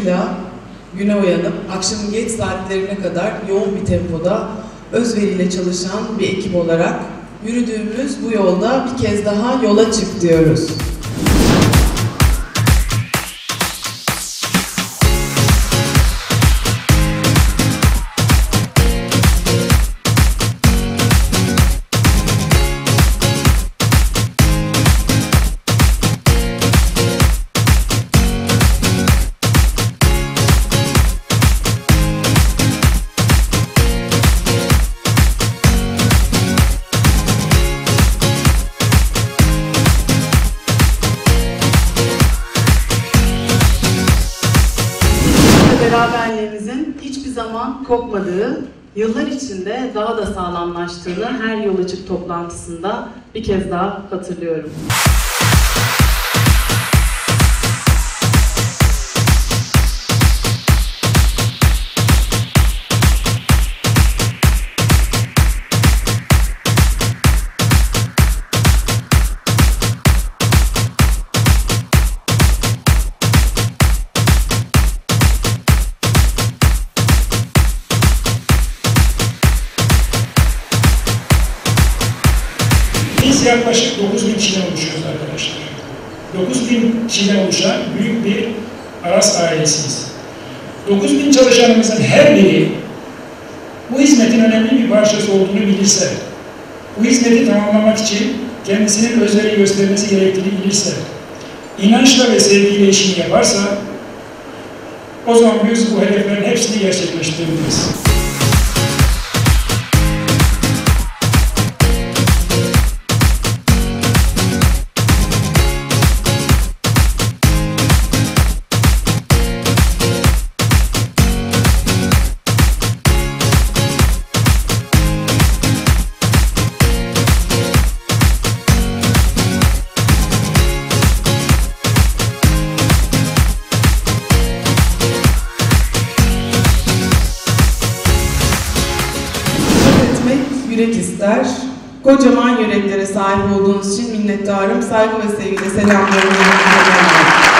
coşkuyla güne uyanıp akşamın geç saatlerine kadar yoğun bir tempoda özveriyle çalışan bir ekip olarak yürüdüğümüz bu yolda bir kez daha yola çık diyoruz. Beraberliğimizin hiçbir zaman kopmadığı, yıllar içinde daha da sağlamlaştığını her yol açık toplantısında bir kez daha hatırlıyorum. Biz yaklaşık 9.000 kişiden oluşuyoruz arkadaşlar. 9.000 kişiden oluşan büyük bir Aras ailesiyiz. 9.000 çalışanımızın her biri bu hizmetin önemli bir parçası olduğunu bilirse, bu hizmeti tamamlamak için kendisinin özveri göstermesi gerektiğini bilirse, inançla ve sevgiyle işini yaparsa, o zaman biz bu hedeflerin hepsini gerçekleştirebiliriz. Yürek ister. Kocaman yüreklere sahip olduğunuz için minnettarım. Saygı ve sevgiyle selamlarımı.